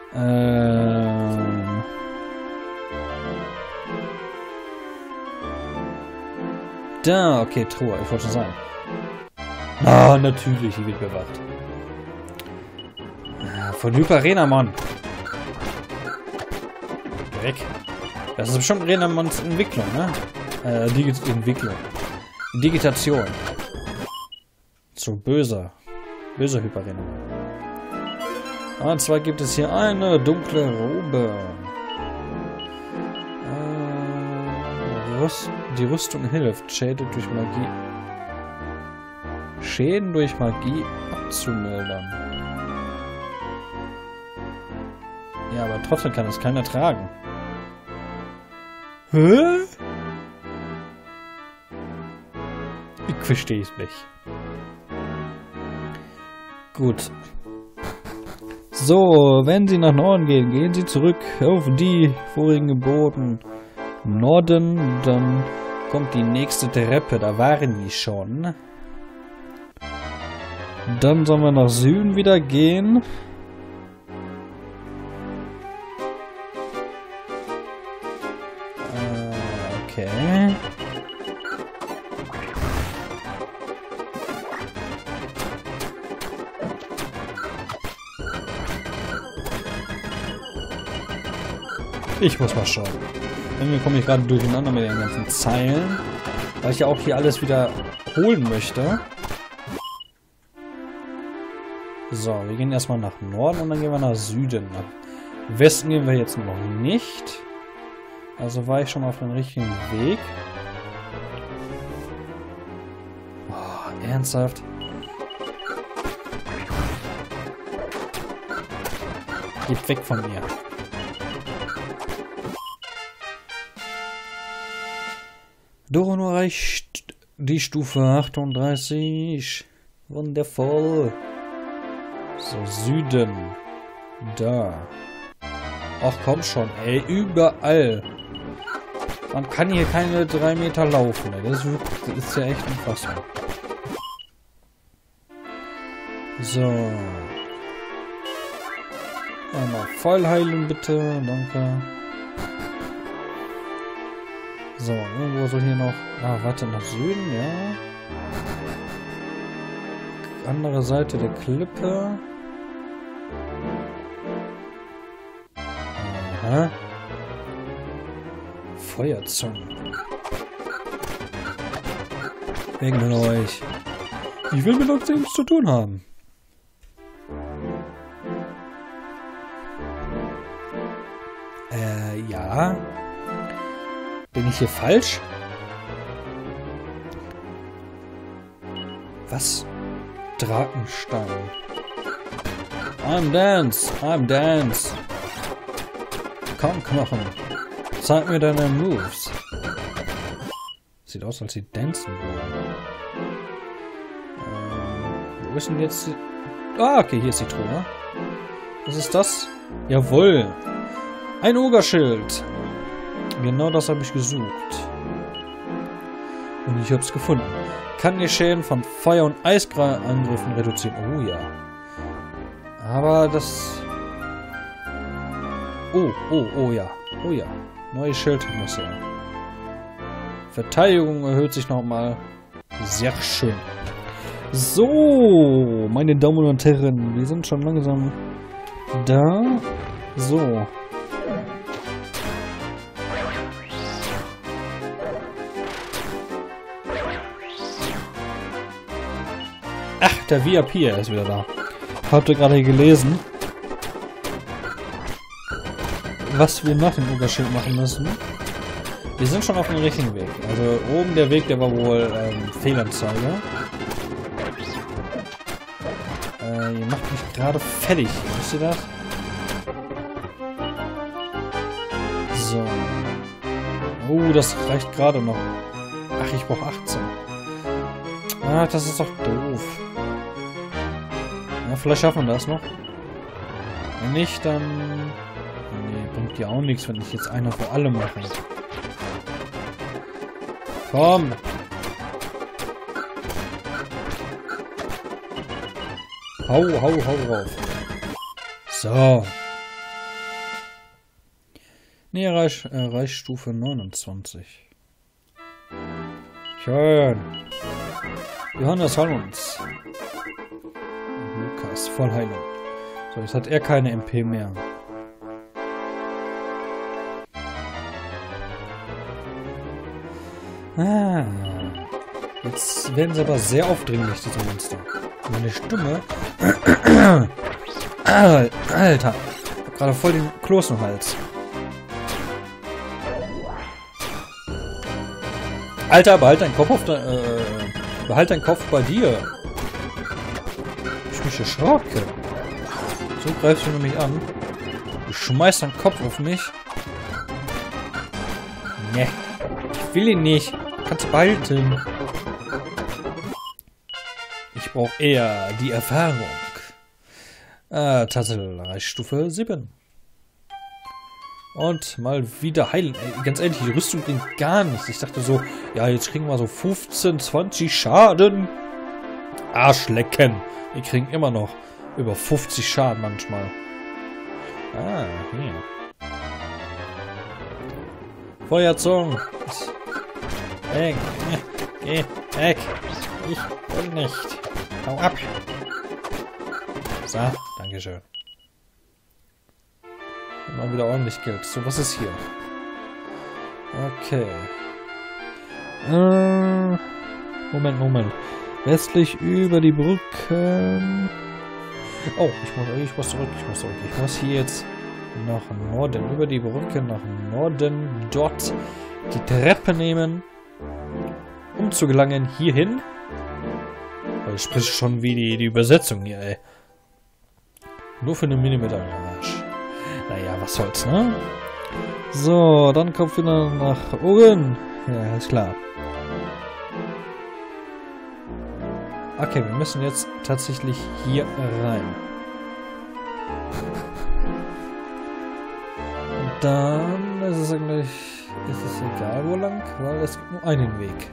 Da, okay, Truhe, ich wollte schon sagen. Ah, natürlich, die wird bewacht. Von Hyperarena, Mann. Weg. Das ist bestimmt Renamons Entwicklung, ne? Entwicklung. Digitation. Zu böser. Böser Hyperarena. Und zwar gibt es hier eine dunkle Robe. Die Rüstung hilft, Schäden durch Magie abzumildern. Ja, aber trotzdem kann das keiner tragen. Hä? Ich verstehe es nicht. Gut. So, wenn Sie nach Norden gehen, gehen Sie zurück auf die vorigen Geboten. Norden, dann kommt die nächste Treppe, da waren die schon. Dann sollen wir nach Süden wieder gehen. Okay. Ich muss mal schauen. Irgendwie komme ich gerade durcheinander mit den ganzen Zeilen, weil ich ja auch hier alles wieder holen möchte. So, wir gehen erstmal nach Norden und dann gehen wir nach Süden. Nach Westen gehen wir jetzt noch nicht. Also war ich schon mal auf dem richtigen Weg. Oh, ernsthaft? Geht weg von mir. Dorono erreicht die Stufe 38. Wundervoll. So, Süden. Da. Ach komm schon, ey. Überall. Man kann hier keine 3 Meter laufen. Ey. Das ist ja echt unfassbar. So. Einmal voll heilen, bitte. Danke. So, irgendwo soll hier noch... Ah, warte, nach Süden, ja. Andere Seite der Klippe. Aha. Feuerzungen. Weg mit euch. Ich will mit euch nichts zu tun haben. Ja. Bin ich hier falsch? Was? Drakenstein. I'm Dance. Komm, Knochen. Zeig mir deine Moves. Sieht aus, als sie dancen würden. Wo ist denn jetzt die... Ah, okay, hier ist die Truhe. Was ist das? Jawohl. Ein Ogerschild. Genau das habe ich gesucht. Und ich habe es gefunden. Kann die Schäden von Feuer- und Eisangriffen reduzieren. Oh ja. Aber das... Oh ja. Oh ja. Neue Schildmuster. Verteidigung erhöht sich nochmal. Sehr schön. So, meine Damen und Herren. Wir sind schon langsam da. So. Ach, der VIP ist wieder da. Habt ihr gerade gelesen, was wir nach dem Ogerschild machen müssen? Wir sind schon auf dem richtigen Weg. Also oben der Weg, der war wohl Fehlanzeige. Ihr macht mich gerade fertig. Wisst ihr das? So. Oh, das reicht gerade noch. Ach, ich brauche 18. Ach, das ist doch doof. Ja, vielleicht schaffen wir das noch. Wenn nicht, dann... Nee, bringt ja auch nichts, wenn ich jetzt einer vor allem mache. Komm! Hau rauf. So. Nee, Reichsstufe 29. Schön. Johannes Hollands. Lukas, Vollheilung. So, jetzt hat er keine MP mehr. Ah. Jetzt werden sie aber sehr aufdringlich, diese Monster. Meine Stimme. Alter. Ich hab gerade voll den Kloß im Hals. Alter, behalt deinen Kopf bei dir. Ich mich erschrocken. So greifst du mich an. Du schmeißt deinen Kopf auf mich. Ne, ich will ihn nicht. Kannst du behalten. Ich brauche eher die Erfahrung. Tatsächlich Reichsstufe 7. Und mal wieder heilen. Ey, ganz ehrlich, die Rüstung bringt gar nichts. Ich dachte so, ja, jetzt kriegen wir so 15, 20 Schaden. Arschlecken. Wir kriegen immer noch über 50 Schaden manchmal. Ah, hier. Feuerzungen. Weg. Geh weg. Ich will nicht. Hau ab. So, dankeschön. Mal wieder ordentlich Geld. So, was ist hier? Okay. Moment. Westlich über die Brücken. Oh, ich muss zurück. Ich muss hier jetzt nach Norden, über die Brücke nach Norden, dort die Treppe nehmen, um zu gelangen hierhin. Weil ich spreche schon wie die Übersetzung hier, ey. Nur für einen Millimeter. Naja, was soll's, ne? So, dann kommt wieder nach oben. Ja, ist klar. Okay, wir müssen jetzt tatsächlich hier rein. Und dann ist es eigentlich... Ist es egal, wo lang, weil es gibt nur einen Weg.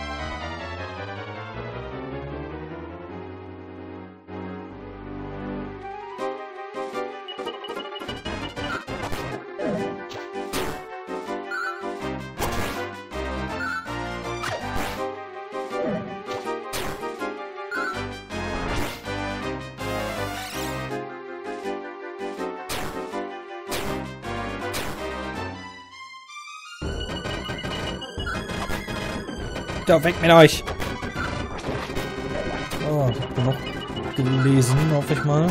Da, weg mit euch! Oh, ich hab genug gelesen, hoffe ich mal.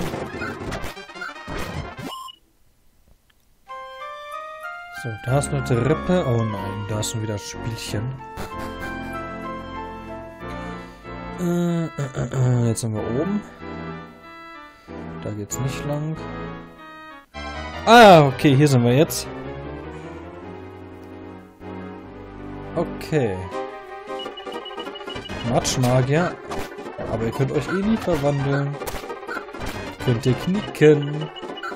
So, da ist eine Treppe. Oh nein, da ist schon wieder das Spielchen. Jetzt sind wir oben. Da geht's nicht lang. Ah, okay, hier sind wir jetzt. Okay. Matschmagier. Aber ihr könnt euch eh nie verwandeln. Könnt ihr knicken.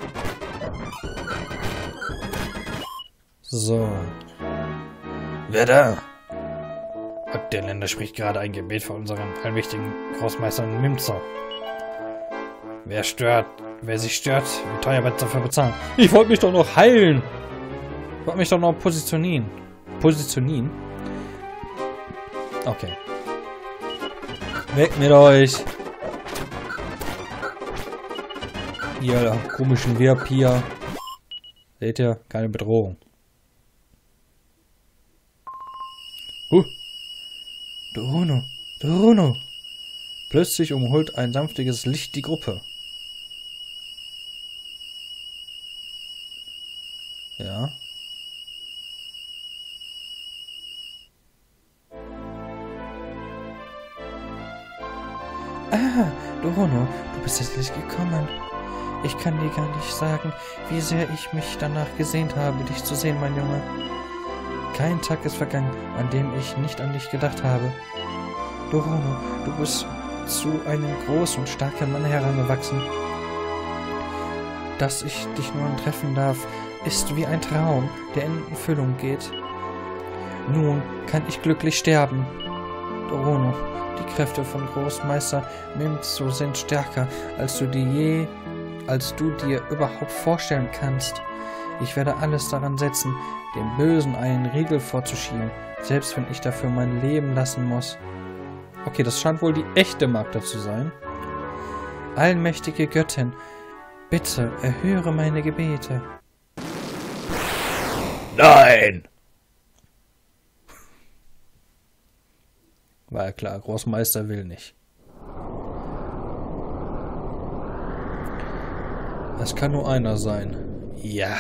So. Wer da? Der Länder spricht gerade ein Gebet für unseren allmächtigen Großmeister Mimzer. Wer sich stört, wird teuer dafür bezahlen. Ich wollte mich doch noch heilen. Ich wollte mich doch noch positionieren. Okay. Weg mit euch! Ihr komischen Vampir. Seht ihr? Keine Bedrohung. Bruno! Plötzlich umhüllt ein sanftiges Licht die Gruppe. Ja. Ah, Bruno, du bist endlich gekommen. Ich kann dir gar nicht sagen, wie sehr ich mich danach gesehnt habe, dich zu sehen, mein Junge. Kein Tag ist vergangen, an dem ich nicht an dich gedacht habe. Bruno, du bist zu einem großen und starken Mann herangewachsen. Dass ich dich nun treffen darf, ist wie ein Traum, der in Erfüllung geht. Nun kann ich glücklich sterben. Bruno, die Kräfte von Großmeister Mimzo sind stärker, als du dir überhaupt vorstellen kannst. Ich werde alles daran setzen, dem Bösen einen Riegel vorzuschieben, selbst wenn ich dafür mein Leben lassen muss. Okay, das scheint wohl die echte Magda zu sein. Allmächtige Göttin, bitte erhöre meine Gebete. Nein! War ja klar, Großmeister will nicht. Es kann nur einer sein. Ja.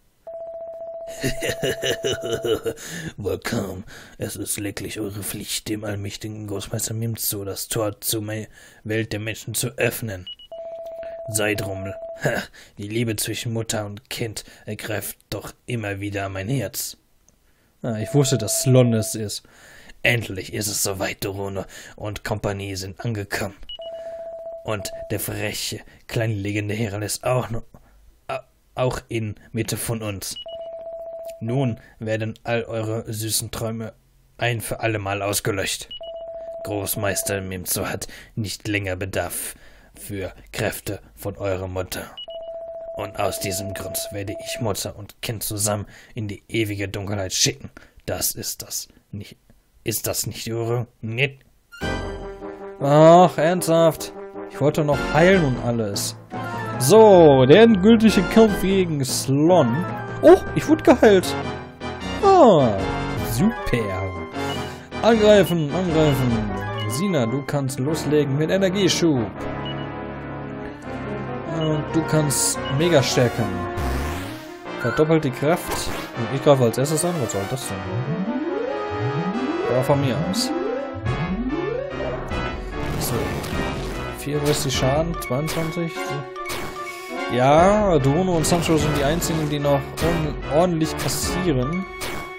Willkommen. Es ist lediglich eure Pflicht, dem allmächtigen Großmeister Mimzo das Tor zur Welt der Menschen zu öffnen. Sei drum. Die Liebe zwischen Mutter und Kind ergreift doch immer wieder mein Herz. Ah, ich wusste, dass Slon es ist. Endlich ist es soweit, Dorone und Kompanie sind angekommen. Und der freche, kleine Legendäre ist auch in Mitte von uns. Nun werden all eure süßen Träume ein für alle Mal ausgelöscht. Großmeister Mimzo hat nicht länger Bedarf für Kräfte von eurer Mutter. Und aus diesem Grund werde ich Mutter und Kind zusammen in die ewige Dunkelheit schicken. Ist das nicht eure? Nicht? Ach, ernsthaft. Ich wollte noch heilen und alles. So, der endgültige Kampf gegen Slon. Oh, ich wurde geheilt. Ah, super. Angreifen, angreifen. Sina, du kannst loslegen mit Energieschub. Und du kannst mega stärken. Verdoppelt die Kraft. Und ich greife als erstes an. Was soll das denn? Ja, von mir aus. So. 64 Schaden, 22. Ja, Dorone und Sancho sind die einzigen, die noch ordentlich kassieren.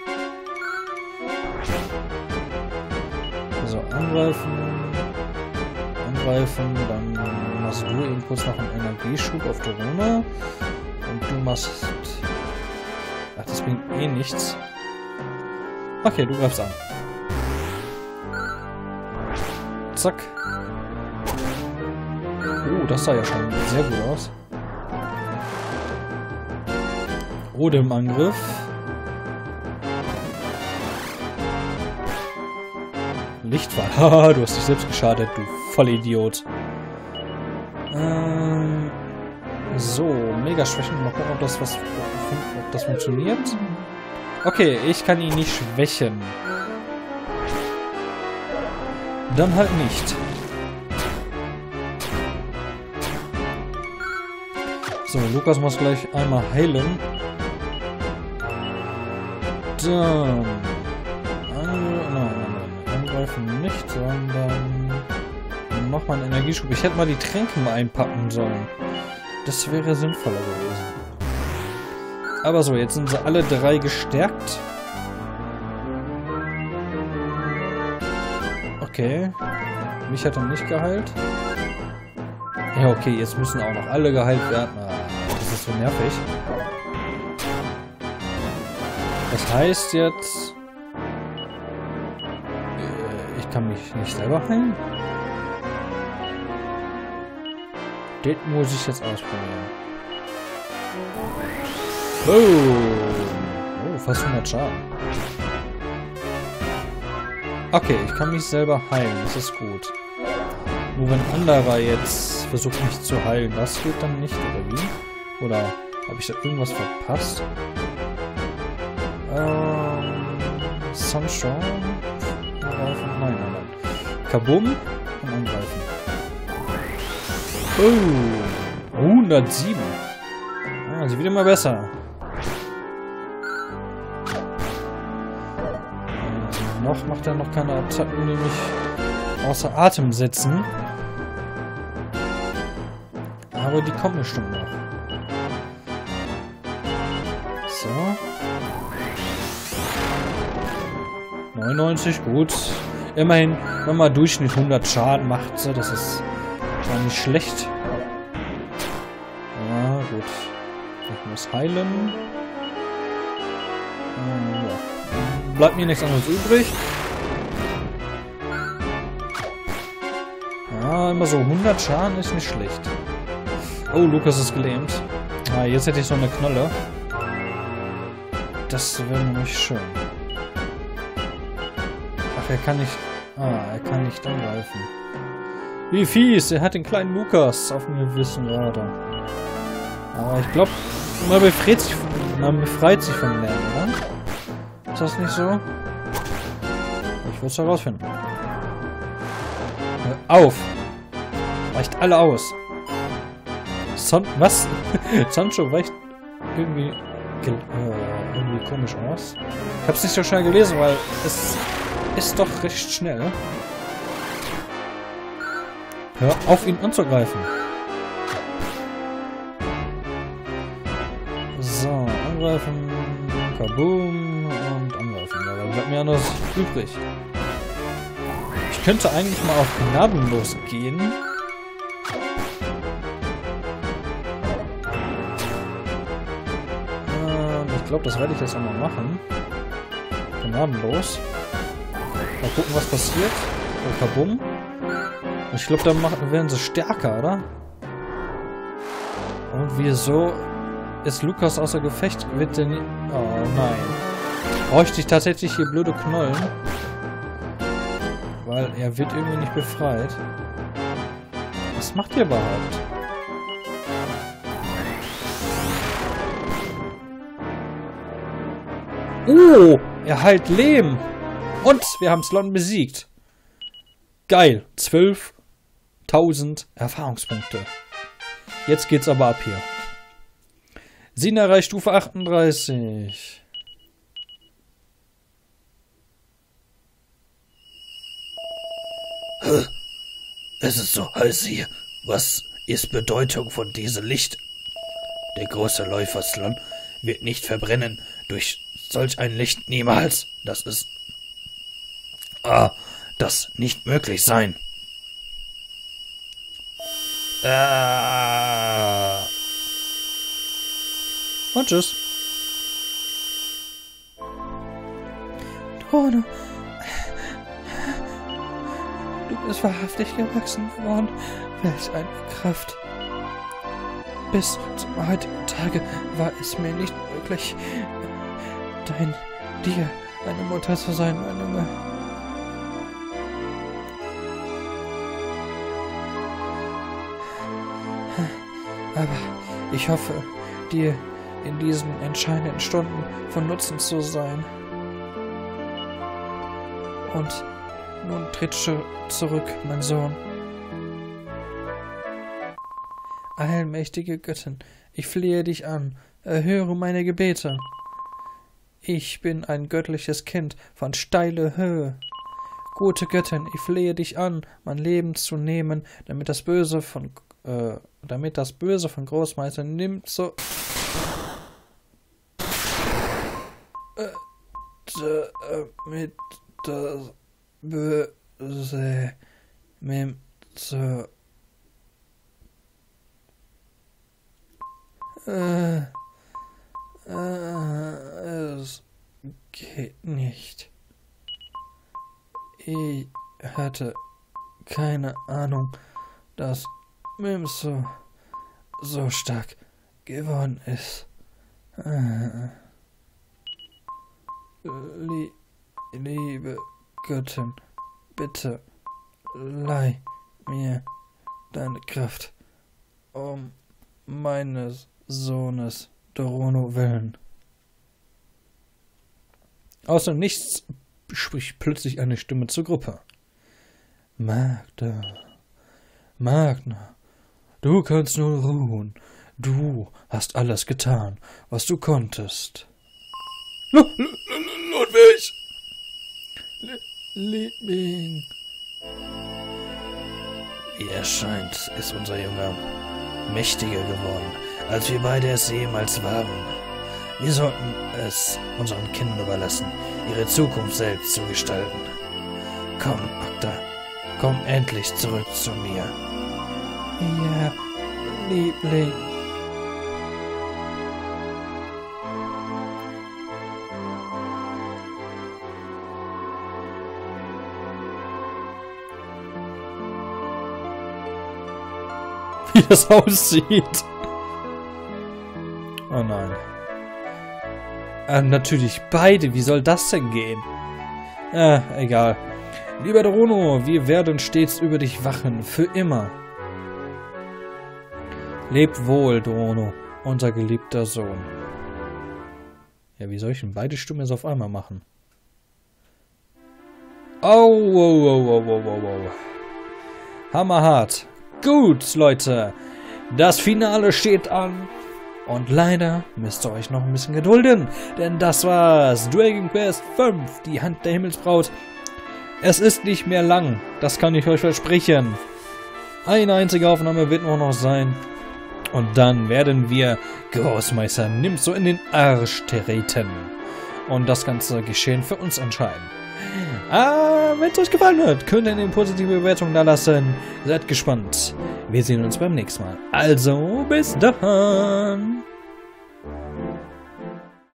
So, angreifen. Angreifen. Dann machst du eben kurz noch einen Energieschub auf Dorone. Und du machst... Ach, das bringt eh nichts. Okay, du greifst an. Zack. Das sah ja schon sehr gut aus. Rode im Angriff. Lichtfall. Haha, du hast dich selbst geschadet, du Vollidiot. So, Mega-Schwächen. Mal gucken, ob das funktioniert. Okay, ich kann ihn nicht schwächen. Dann halt nicht. So, Lukas muss gleich einmal heilen. Dann... Angreifen nicht, sondern... Nochmal einen Energieschub. Ich hätte mal die Tränke mal einpacken sollen. Das wäre sinnvoller gewesen. Aber so, jetzt sind sie alle drei gestärkt. Okay. Mich hat er nicht geheilt. Ja, okay, jetzt müssen auch noch alle geheilt werden. Ah, das ist so nervig. Das heißt jetzt... ich kann mich nicht selber heilen? Das muss ich jetzt ausprobieren. Oh, fast 100 Schaden. Okay, ich kann mich selber heilen, das ist gut. Nur wenn ein anderer jetzt versucht mich zu heilen, das geht dann nicht, oder wie? Oder habe ich da irgendwas verpasst? Sunshine? Angreifen? Nein. Kabum? Und angreifen. Oh, 107. Ah, sie wird immer besser. Noch macht er noch keine Attacken, die mich außer Atem setzen. Aber die kommen bestimmt noch. So. 99, gut. Immerhin, wenn man Durchschnitt 100 Schaden macht, so, das ist gar nicht schlecht. Ja, gut. Ich muss heilen. Ja. Bleibt mir nichts anderes übrig. Ja, immer so 100 Schaden ist nicht schlecht. Oh, Lukas ist gelähmt. Ah, jetzt hätte ich so eine Knolle. Das wäre nämlich schön. Ach, er kann nicht... Ah, er kann nicht angreifen. Wie fies! Er hat den kleinen Lukas auf dem Gewissen gerade. Aber ich glaube, man befreit sich von Lärm, oder? Ist das nicht so? Ich will es herausfinden. Hör auf! Weicht alle aus! Was? Sancho weicht irgendwie komisch aus. Ich hab's nicht so schnell gelesen, weil es ist doch recht schnell. Hör auf, ihn anzugreifen. So, angreifen, kaboom und angreifen. Ja, dann bleibt mir anders übrig. Ich könnte eigentlich mal auf gnadenlos gehen. Ich glaube, das werde ich jetzt einmal machen. Gnadenlos. Mal gucken, was passiert. So, kaboom. Ich glaube, dann werden sie stärker, oder? Und wieso ist Lukas außer Gefecht? Wird denn... Oh nein. Bräuchte ich tatsächlich hier blöde Knollen? Weil er wird irgendwie nicht befreit. Was macht ihr überhaupt? Oh! Er heilt Leben! Und wir haben Slon besiegt. Geil. 12.000 Erfahrungspunkte. Jetzt geht's aber ab hier. Sina erreicht Stufe 38. Es ist so heiß hier. Was ist Bedeutung von diesem Licht? Der große Läuferslon wird nicht verbrennen durch solch ein Licht niemals. Das ist... das nicht möglich sein. Und tschüss. Drono, du bist wahrhaftig gewachsen worden. Welch eine Kraft. Bis zum heutigen Tage war es mir nicht möglich, dir eine Mutter zu sein, mein Junge. Aber ich hoffe, dir in diesen entscheidenden Stunden von Nutzen zu sein. Und nun tritt zurück, mein Sohn. Allmächtige Göttin, ich flehe dich an, erhöre meine Gebete. Ich bin ein göttliches Kind von steiler Höhe. Gute Göttin, ich flehe dich an, mein Leben zu nehmen, damit das Böse von Großmeister nimmt so... damit das Böse nimmt so... es geht nicht. Ich hatte keine Ahnung, dass Mimso so stark geworden ist. Liebe Göttin, bitte leih mir deine Kraft, um meines Sohnes Drono willen. Aus dem Nichts spricht plötzlich eine Stimme zur Gruppe. Magna, du kannst nun ruhen. Du hast alles getan, was du konntest. Ludwig! Liebling. Wie erscheint, ist unser Junge mächtiger geworden, als wir beide es jemals waren. Wir sollten es unseren Kindern überlassen, ihre Zukunft selbst zu gestalten. Komm, Magda, komm endlich zurück zu mir. Ja, Liebling. Wie das aussieht. Oh nein. Natürlich beide. Wie soll das denn gehen? Egal. Lieber Drono, wir werden stets über dich wachen. Für immer. Leb wohl, Drono, unser geliebter Sohn. Ja, wie soll ich denn beide Stimmen jetzt auf einmal machen? Oh. Hammerhart. Gut, Leute. Das Finale steht an. Und leider müsst ihr euch noch ein bisschen gedulden. Denn das war's. Dragon Quest V, die Hand der Himmelsbraut. Es ist nicht mehr lang. Das kann ich euch versprechen. Eine einzige Aufnahme wird nur noch sein. Und dann werden wir Großmeister Nimzo in den Arsch treten. Und das ganze Geschehen für uns entscheiden. Wenn es euch gefallen hat, könnt ihr eine positive Bewertung da lassen. Seid gespannt. Wir sehen uns beim nächsten Mal. Also, bis dann.